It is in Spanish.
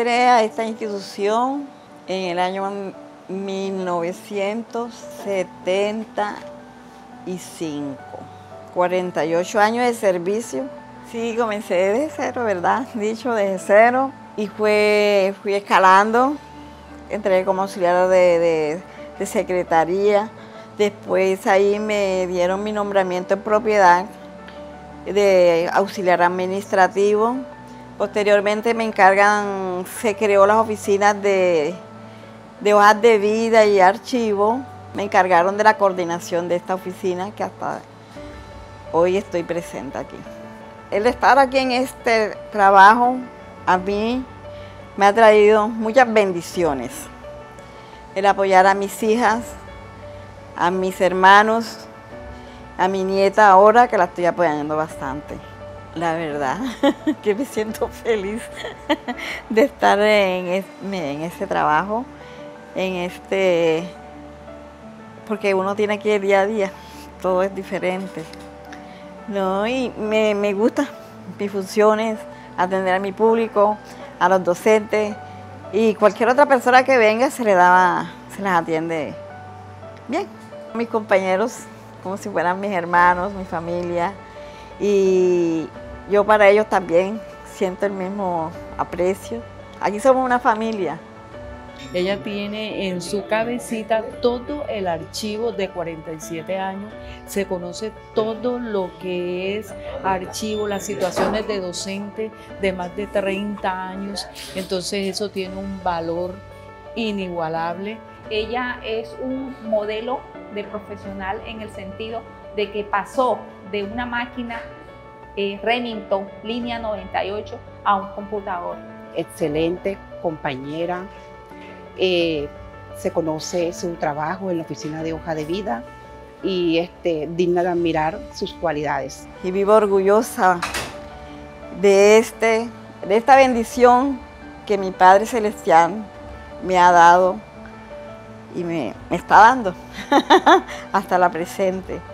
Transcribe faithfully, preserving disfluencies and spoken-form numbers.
entré a esta institución en el año mil novecientos setenta y cinco. cuarenta y ocho años de servicio. Sí, comencé desde cero, ¿verdad? Dicho, desde cero. Y fue, fui escalando. Entré como auxiliar de, de, de secretaría. Después ahí me dieron mi nombramiento en propiedad de auxiliar administrativo. Posteriormente me encargan, se creó las oficinas de, de hojas de vida y archivo. Me encargaron de la coordinación de esta oficina que hasta hoy estoy presente aquí. El estar aquí en este trabajo a mí me ha traído muchas bendiciones. El apoyar a mis hijas, a mis hermanos, a mi nieta ahora que la estoy apoyando bastante. La verdad que me siento feliz de estar en este, en este trabajo, en este, porque uno tiene que ir día a día, todo es diferente. No, y me, me gusta mis funciones, atender a mi público, a los docentes y cualquier otra persona que venga se le da, se les atiende bien. Mis compañeros, como si fueran mis hermanos, mi familia, y yo para ellos también siento el mismo aprecio. Aquí somos una familia. Ella tiene en su cabecita todo el archivo de cuarenta y siete años, se conoce todo lo que es archivo, las situaciones de docente de más de treinta años, entonces eso tiene un valor inigualable. Ella es un modelo de profesional en el sentido de que pasó de una máquina eh, Remington línea noventa y ocho a un computador. Excelente compañera, eh, se conoce su trabajo en la oficina de hoja de vida y este, digna de admirar sus cualidades. Y vivo orgullosa de, este, de esta bendición que mi Padre Celestial me ha dado y me, me está dando hasta la presente.